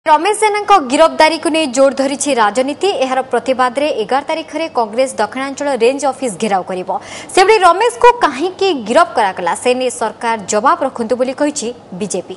रमेश जेना गिरफ्तारी को नहीं जोर धरी राजनीति यार प्रतिवाद में 11 तारिख में कांग्रेस दक्षिणांचल रेंज ऑफिस घेराव कर रमेश को कहीं गिरफ्त कराला से नहीं सरकार जवाब रखु बोली बीजेपी।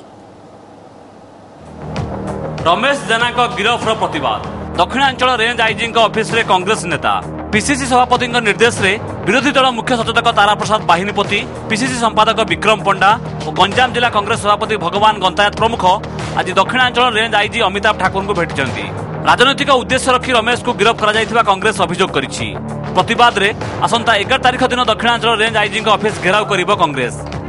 रमेश जेना गिरफ्तर प्रतिवाद दक्षिणांचल रेंज आईजी ऑफिस रे कांग्रेस नेता पीसीसी सभापति निर्देश रे विरोधी दल मुख्य सचेतक तारा प्रसाद बाहिनीपति पीसीसी संपादक विक्रम पंडा और गंजाम जिला कांग्रेस सभापति भगवान गंतायत प्रमुख आज दक्षिणांचल रेंज आईजी अमिताभ ठाकुर को भेटिଛନ୍ତି। राजनैतिक उद्देश्य रखी रमेश को गिरफ्त करा कांग्रेस अभियोग करिछि। प्रतिवाद रे आसंता 11 तारिख दिन दक्षिणांचल रेंज आईजी ऑफिस घेराव करिबो कांग्रेस।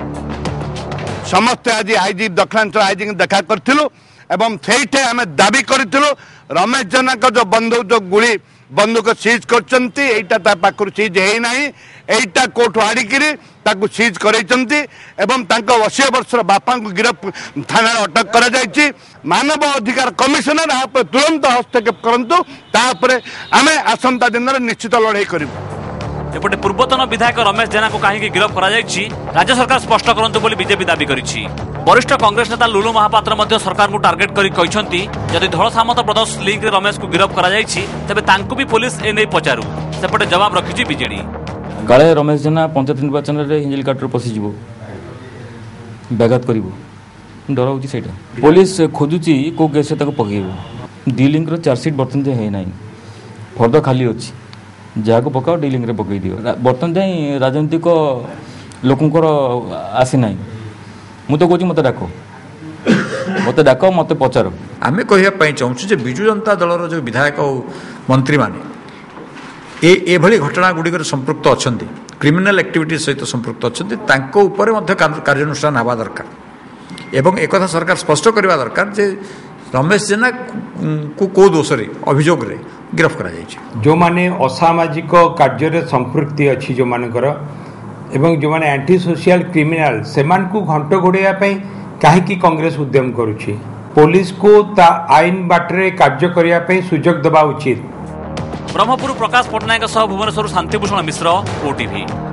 समस्त आज आईजी दक्षिणांचल आईजी देखा करथिलु एवं सेठे आम दाबी करूँ रमेश जेना जो बंदूक जो गुली बंदूक सीज कर सीज है कोर्ट आड़िकी सीज कर 80 वर्षर बापा को गिरफ्त थाना अटक कर मानव अधिकार कमिशनर आप तुरंत हस्तक्षेप करूँ आम आसंता दिन निश्चित लड़ाई करूँ। एपटे पूर्वतन विधायक रमेश जेना को कहीं गिरफ्त करा राज्य सरकार स्पष्ट करंतु बोली बीजेपी दाबी करिछि। वरिष्ठ कांग्रेस नेता लुलु महापात्र मध्य सरकार को टार्गेट करी कहिसंती जदि धळ सामंत ब्रदर्स लिंक रे रमेश को गिरफ्त करा तेबे तांकु भी पुलिस ए नै पचारू सेपटे जवाब रखिछि बीजेडी। काले रमेश जेना पंचायत निर्वाचन रे हिंजिल काटर पसी जिवो बैघात करिवो डर होछि सेटा पुलिस खोजुछि को केस तक पकेइबो डी लिंक रो चार्जशीट बर्तन जे है नाही फर्द खाली अछि जहाँ को पकाओ डीलिंग रे पकई दियो बर्तन जाई राजनीतिक लोकंकर आसी ना मु तो कहूँ मत डाक मत पचार आम कहवाई चाहूँ विजु जनता दलर जो विधायक मंत्री माने एभली घटना गुड़िक संपृक्त अच्छा क्रिमिनाल एक्टिविटी सहित संपृक्त अच्छा कार्यानुष्ठान हवा दरकार एवं एक सरकार स्पष्ट करवा दरकार जे रमेश जेना को दोष अभियोग गिरफ्त करा जो माने असामाजिक कार्य संपृक्ति अच्छी जो मानकर एवं जो माने एंटी सोशल क्रिमिनाल सेमान को घंट घोड़ाइया कहीं कांग्रेस उद्यम करुछि पुलिस को ता आईन बाटरे कार्य करने सुजोग देवा उचित। ब्रह्मपुर प्रकाश पट्टनायक भुवनेश्वर शांतिभूषण मिश्र ओटीवी।